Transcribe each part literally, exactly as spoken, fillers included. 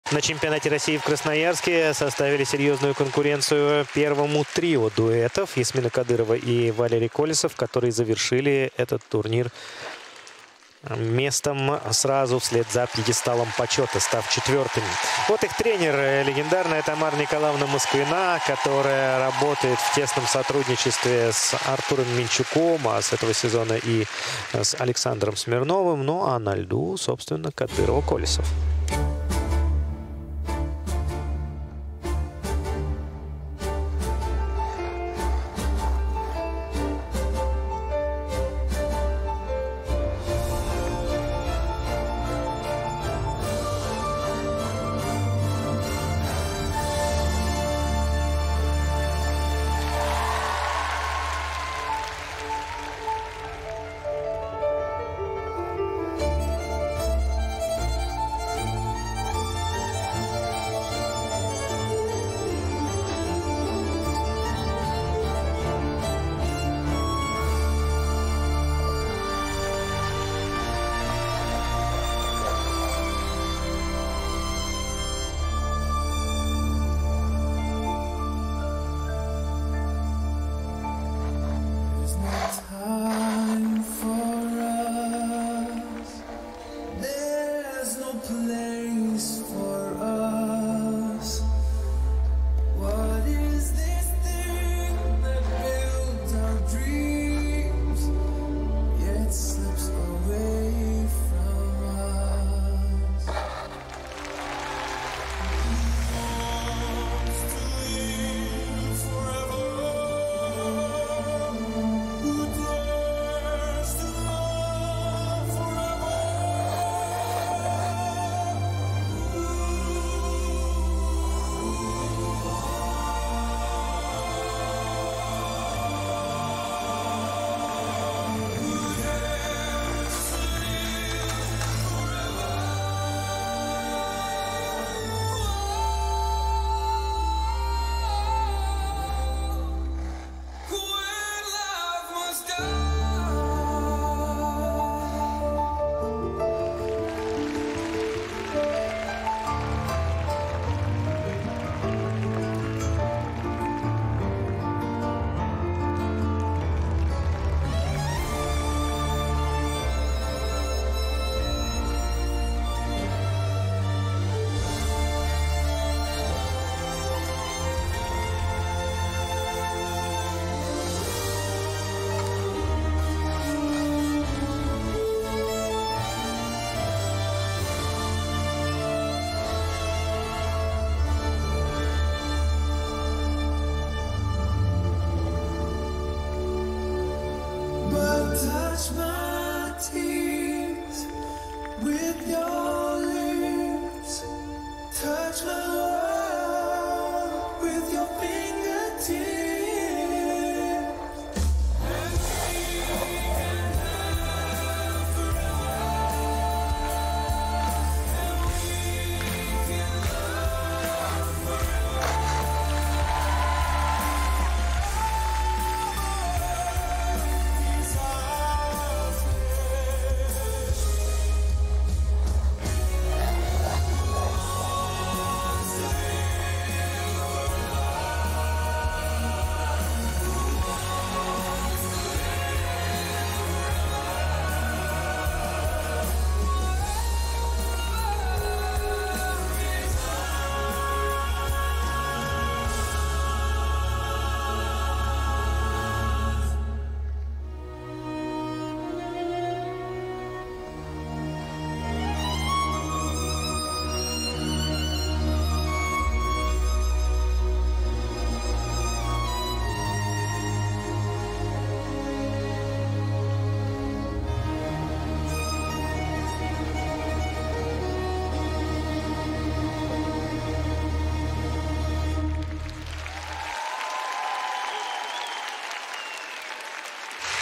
На чемпионате России в Красноярске составили серьезную конкуренцию первому трио дуэтов Ясмина Кадырова и Валерий Колесов, которые завершили этот турнир местом сразу вслед за пьедесталом почета, став четвертыми. Вот их тренер, легендарная Тамара Николаевна Москвина, которая работает в тесном сотрудничестве с Артуром Минчуком, а с этого сезона и с Александром Смирновым. Ну а на льду, собственно, Кадырова-Колесов.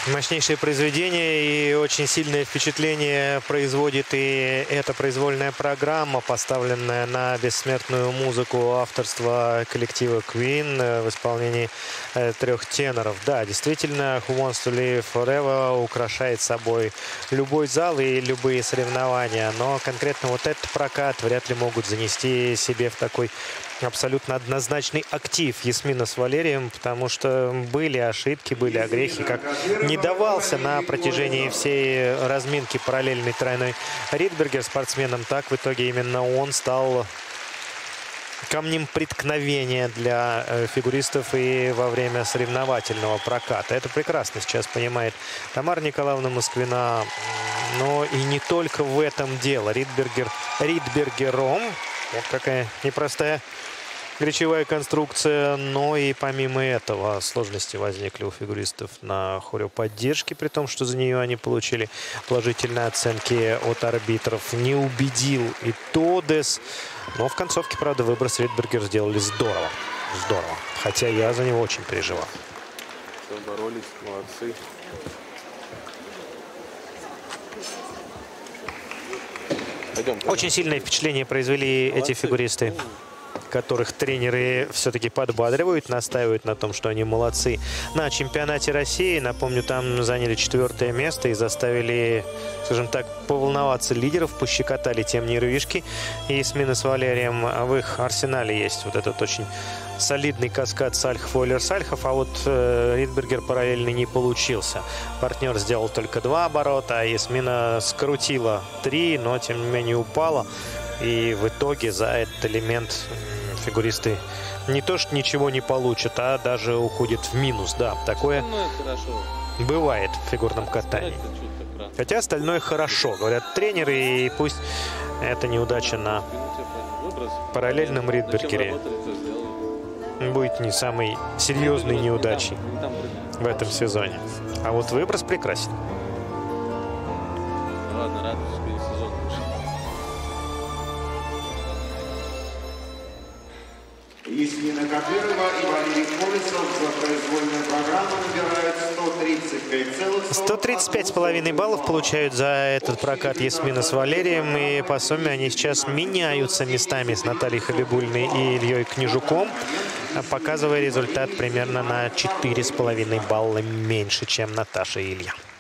Мощнейшее произведение, и очень сильное впечатление производит и эта произвольная программа, поставленная на бессмертную музыку авторства коллектива Queen в исполнении э, трех теноров. Да, действительно, Who Wants to Live Forever украшает собой любой зал и любые соревнования, но конкретно вот этот прокат вряд ли могут занести себе в такой абсолютно однозначный актив Ясмина с Валерием, потому что были ошибки, были огрехи, как не давался на протяжении всей разминки параллельный тройной Ридбергер спортсменом, так в итоге именно он стал камнем преткновения для фигуристов и во время соревновательного проката. Это прекрасно сейчас понимает Тамара Николаевна Москвина, но и не только в этом дело. Ридбергер Ридбергером. Вот какая непростая речевая конструкция, но и помимо этого сложности возникли у фигуристов на хореоподдержке, при том, что за нее они получили положительные оценки от арбитров. Не убедил и Тодес, но в концовке, правда, выброс Ридбергер сделали здорово. Здорово. Хотя я за него очень переживал. Боролись, молодцы. Пойдем, пойдем. Очень сильное впечатление произвели молодцы. Эти фигуристы, которых тренеры все-таки подбадривают, настаивают на том, что они молодцы. На чемпионате России, напомню, там заняли четвертое место и заставили, скажем так, поволноваться лидеров, пощекотали тем нервишки. И Ясмина с Валерием, в их арсенале есть вот этот очень солидный каскад Сальхов-Ойлер-Сальхов, а вот э, Ридбергер параллельно не получился. Партнер сделал только два оборота, а Ясмина скрутила три, но тем не менее упала. И в итоге за этот элемент фигуристы не то что ничего не получат, а даже уходят в минус. Да, такое бывает в фигурном катании. Хотя остальное хорошо, говорят тренеры, и пусть эта неудача на параллельном Ридбергере будет не самой серьезной неудачей в этом сезоне. А вот выброс прекрасен. Ладно, радуюсь, перед сезоном. Ясмина Кадырова и Валерий Колесов за произвольную программу набирают сто тридцать пять целых сто тридцать пять с половиной баллов получают за этот прокат Ясмина с Валерием. И по сумме они сейчас меняются местами с Натальей Хабибуллиной и Ильей Книжуком, показывая результат примерно на четыре с половиной балла меньше, чем Наташа и Илья.